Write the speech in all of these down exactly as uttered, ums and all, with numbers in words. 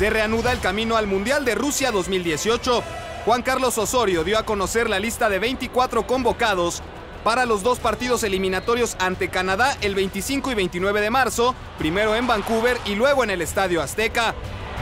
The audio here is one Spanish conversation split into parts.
Se reanuda el camino al Mundial de Rusia dos mil dieciocho. Juan Carlos Osorio dio a conocer la lista de veinticuatro convocados para los dos partidos eliminatorios ante Canadá el veinticinco y veintinueve de marzo, primero en Vancouver y luego en el Estadio Azteca.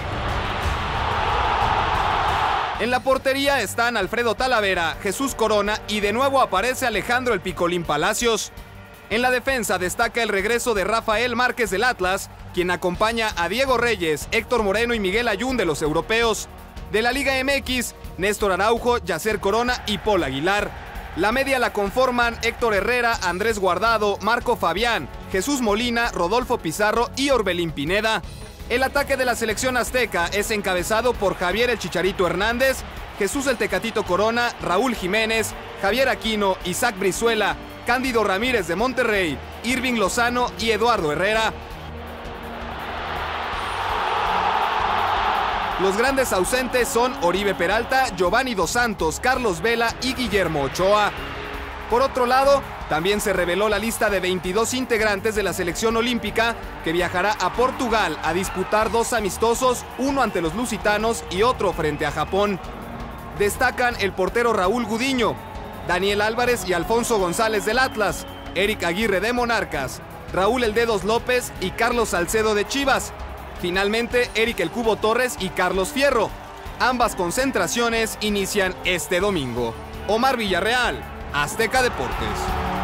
En la portería están Alfredo Talavera, Jesús Corona y de nuevo aparece Alejandro El Picolín Palacios. En la defensa destaca el regreso de Rafael Márquez del Atlas, quien acompaña a Diego Reyes, Héctor Moreno y Miguel Ayun de los europeos. De la Liga M X, Néstor Araujo, Yacer Corona y Paul Aguilar. La media la conforman Héctor Herrera, Andrés Guardado, Marco Fabián, Jesús Molina, Rodolfo Pizarro y Orbelín Pineda. El ataque de la selección azteca es encabezado por Javier El Chicharito Hernández, Jesús El Tecatito Corona, Raúl Jiménez, Javier Aquino, Isaac Brizuela, Cándido Ramírez de Monterrey, Irving Lozano y Eduardo Herrera. Los grandes ausentes son Oribe Peralta, Giovanni Dos Santos, Carlos Vela y Guillermo Ochoa. Por otro lado, también se reveló la lista de veintidós integrantes de la selección olímpica que viajará a Portugal a disputar dos amistosos, uno ante los lusitanos y otro frente a Japón. Destacan el portero Raúl Gudiño, Daniel Álvarez y Alfonso González del Atlas, Eric Aguirre de Monarcas, Raúl El Dedos López y Carlos Salcedo de Chivas. Finalmente, Eric El Cubo Torres y Carlos Fierro. Ambas concentraciones inician este domingo. Omar Villarreal, Azteca Deportes.